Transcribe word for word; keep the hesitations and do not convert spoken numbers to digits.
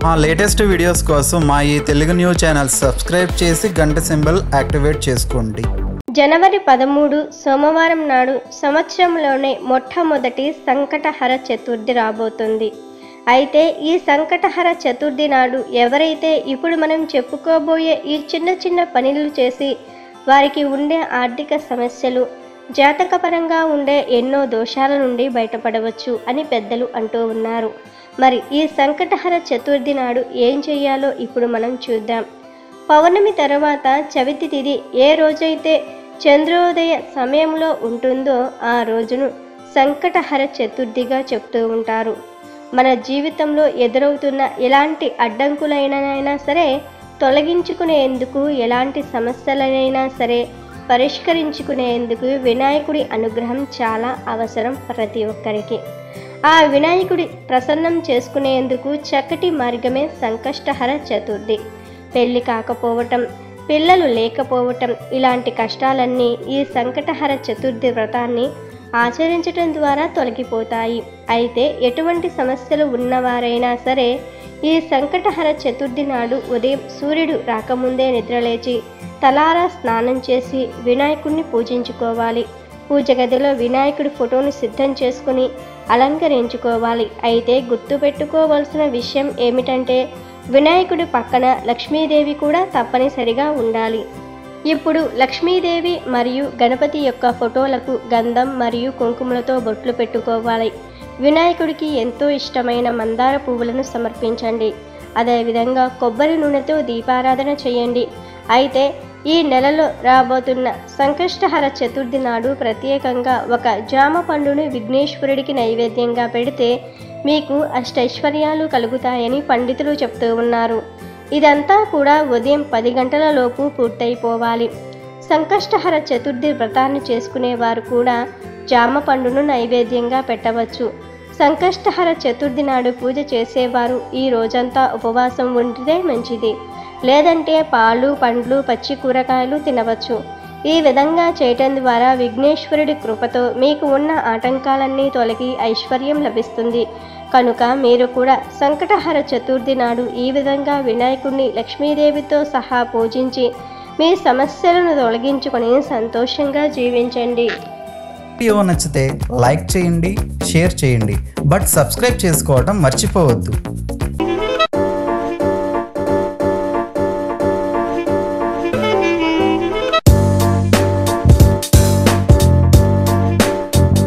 మా latest videos కోసం మా ఈ తెలుగు న్యూస్ ఛానల్ సబ్స్క్రైబ్ చేసి గంట సింబల్ యాక్టివేట్ చేసుకోండి. జనవరి పదమూడు సోమవారం నాడు సంవత్సరంలోనే మొట్టమొదటి సంకటహర చతుర్థి రాబోతుంది. అయితే ఈ సంకటహర చతుర్థి నాడు ఎవరైతే ఇప్పుడు మనం చెప్పుకోబోయే ఈ చిన్న చిన్న పనులు చేసి వారికి ఉండే ఆర్థిక సమస్యలు, జాతకపరంగా ఉండే ఎన్నో దోషాల నుండి బయటపడవచ్చు అని పెద్దలు అంటూ ఉన్నారు. మరి ఈ సంకటహర చతుర్థి నాడు ఏం చేయాలో ఇప్పుడు మనం చూద్దాం. పౌర్ణమి తర్వాత చవితి తిథి ఏ రోజైతే చంద్రోదయ సమయంలో ఉంటుందో ఆ రోజును సంకటహర చతుర్థిగా చెప్తూ ఉంటారు. మన జీవితంలో ఎదురవుతున్న ఎలాంటి అడ్డంకులైనా సరే తొలగించుకునేందుకు, ఎలాంటి సమస్యలైనా సరే పరిష్కరించుకునేందుకు వినాయకుడి అనుగ్రహం చాలా అవసరం ప్రతి ఒక్కరికి. ఆ వినాయకుడి ప్రసన్నం చేసుకునేందుకు చక్కటి మార్గమే సంకష్టహర చతుర్థి. పెళ్లి కాకపోవటం, పిల్లలు లేకపోవటం ఇలాంటి కష్టాలన్నీ ఈ సంకటహర చతుర్థి వ్రతాన్ని ఆచరించటం ద్వారా తొలగిపోతాయి. అయితే ఎటువంటి సమస్యలు ఉన్నవారైనా సరే ఈ సంకటహర చతుర్థి నాడు ఉదయం సూర్యుడు రాకముందే నిద్రలేచి తలారా స్నానం చేసి వినాయకుడిని పూజించుకోవాలి. పూజ గదిలో వినాయకుడి ఫోటోను సిద్ధం చేసుకుని అలంకరించుకోవాలి. అయితే గుర్తుపెట్టుకోవాల్సిన విషయం ఏమిటంటే వినాయకుడి పక్కన లక్ష్మీదేవి కూడా తప్పనిసరిగా ఉండాలి. ఇప్పుడు లక్ష్మీదేవి మరియు గణపతి యొక్క ఫోటోలకు గంధం మరియు కుంకుమలతో బొట్లు పెట్టుకోవాలి. వినాయకుడికి ఎంతో ఇష్టమైన మందార పువ్వులను సమర్పించండి. అదేవిధంగా కొబ్బరి నూనెతో దీపారాధన చేయండి. అయితే ఈ నెలలో రాబోతున్న సంకష్టహర చతుర్థి నాడు ప్రత్యేకంగా ఒక జామ పండును విఘ్నేశ్వరుడికి నైవేద్యంగా పెడితే మీకు అష్టైశ్వర్యాలు కలుగుతాయని పండితులు చెప్తూ ఉన్నారు. ఇదంతా కూడా ఉదయం పది గంటల లోపు పూర్తయిపోవాలి. సంకష్టహర చతుర్థి వ్రతాన్ని చేసుకునేవారు కూడా జామ పండును నైవేద్యంగా పెట్టవచ్చు. సంకష్టహర చతుర్థి నాడు పూజ చేసేవారు ఈ రోజంతా ఉపవాసం ఉంటే మంచిది. లేదంటే పాలు, పండ్లు, పచ్చి కూరగాయలు తినవచ్చు. ఈ విధంగా చేయటం ద్వారా విఘ్నేశ్వరుడి కృపతో మీకు ఉన్న ఆటంకాలన్నీ తొలగి ఐశ్వర్యం లభిస్తుంది. కనుక మీరు కూడా సంకటహర చతుర్థి నాడు ఈ విధంగా వినాయకుడిని లక్ష్మీదేవితో సహా పూజించి మీ సమస్యలను తొలగించుకొని సంతోషంగా జీవించండి. వీడియో నచ్చితే లైక్ చేయండి, షేర్ చేయండి, బట్ సబ్స్క్రైబ్ చేసుకోవడం మర్చిపోవద్దు.